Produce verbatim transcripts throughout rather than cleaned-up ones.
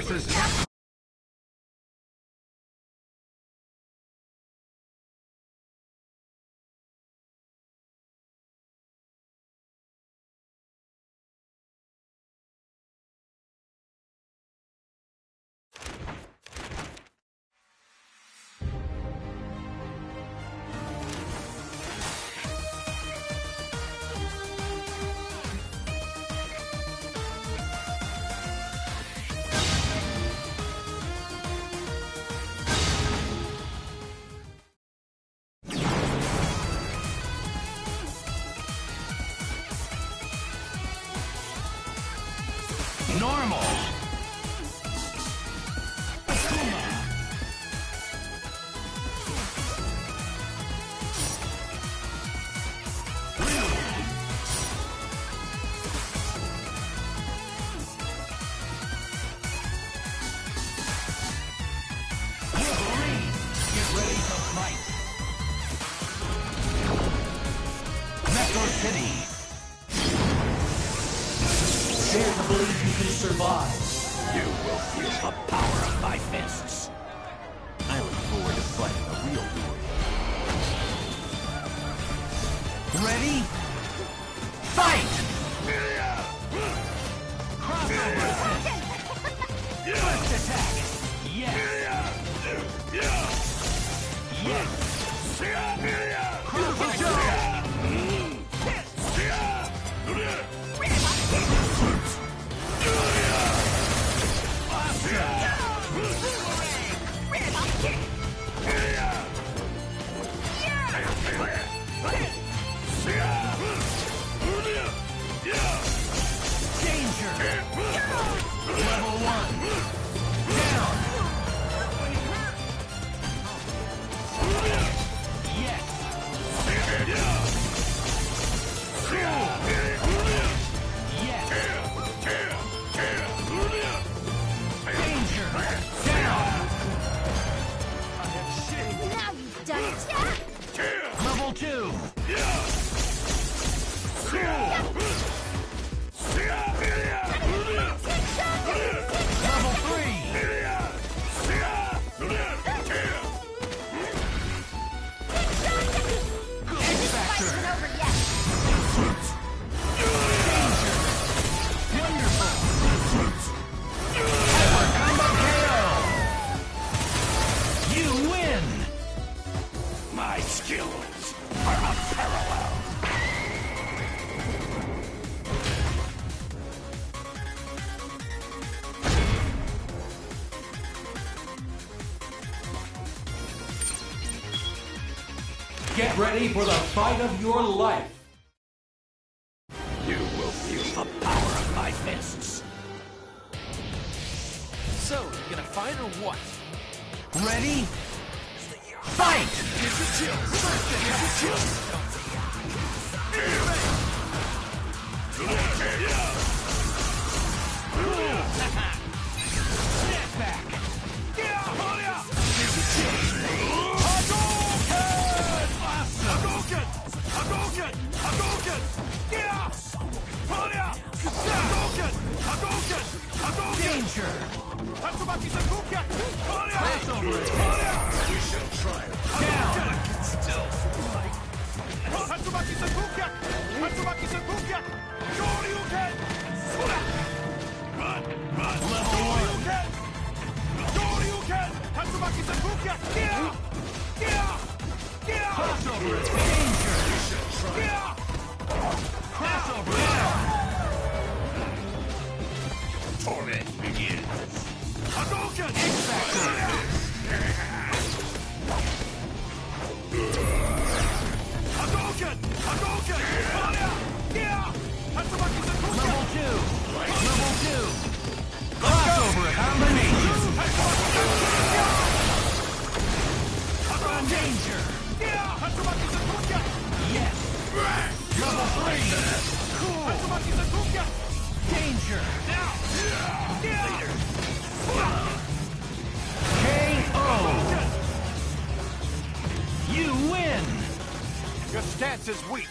versus... Normal. Dare to believe you can survive. You will feel the power of my fists. I look forward to fighting a real duel. Ready? Fight! Crossover! First attack! Yes! Yes! Crossover! Level one. Down. Yes. Cool. Yes. Danger. Down. Now you've done it. Level two. Cool. Level three! X-Factor! Over yet. Danger! Wonderful! Hyper Combo K O! You win! My skills are unparalleled. Get ready for the fight of your life. You will feel the power of my fists. So, you gonna fight or what? Ready? Fight! Here's your chills. First, here's your chills. Snap back! Here's your chills. Hadouken! Hadouken! Hadouken! Yeah! Hadouken! Hadouken! Hadouken! Danger! Tatsumaki Senkuken! Crossover! We shall try. Down! Still. Tatsumaki Senkuken! Tatsumaki Senkuken! Shoryuken! Run! Run! Level one! Shoryuken! Shoryuken! Tatsumaki Senkuken! Yeah! Yeah! Yeah! Crossover! Danger! We shall try. Yeah! Crossover! Down! Torment begins. Hadouken! X-Factor! Hadouken! Hadouken! Yeah! Tatsumaki Senkuken! Level two! Level two! Crossover combination! Danger! Yeah! Tatsumaki Senkuken! Yes! Level three! Cool! Tatsumaki Senkuken! Danger! Now! Yeah! K O! You win! Your stance is weak.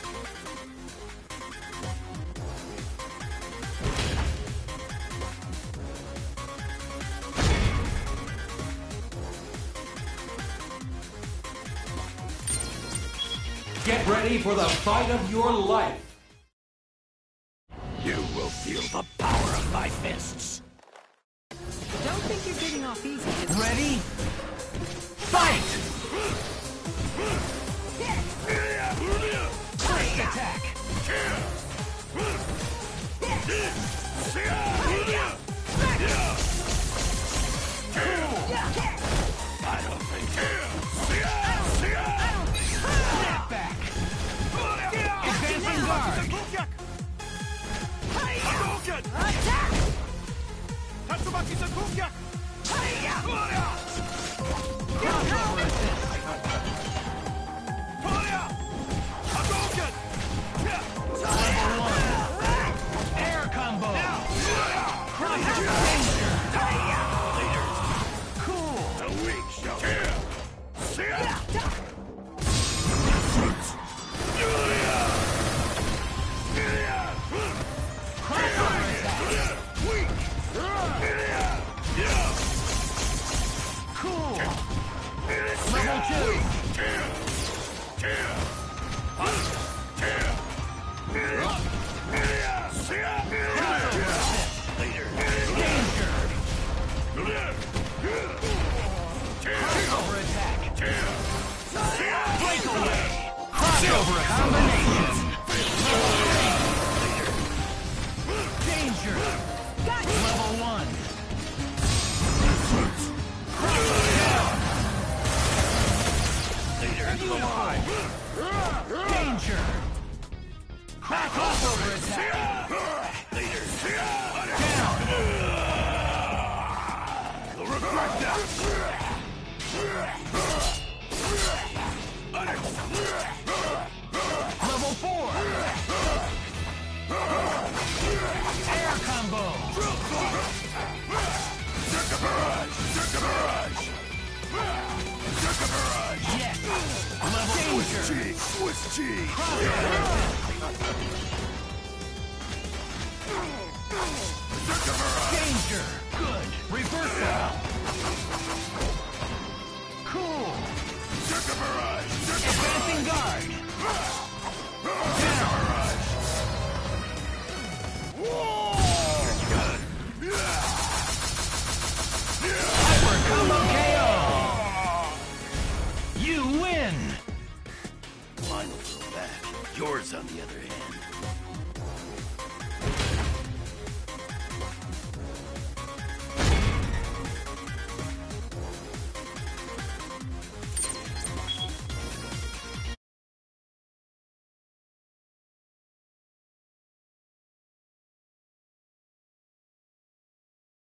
Get ready for the fight of your life. You will feel the power of my fists. Don't think you're getting off easy. is it? Ready? Fight! First attack. I don't think. Snap back. Advancing guard. Tatsumaki Senkukyak! Crossover assist. Hadouken! Level one. Air combo. Crossover danger. Cool. The weak shall Crossover attack. Cool. Level two. Crossover assist. Danger. Crossover attack. Breakaway. Crossover combination. Danger. Level one. Beautiful. Danger. Crossover attack. Down. Level four. Air combo. Yes. Level danger. Swiss cheese. Danger.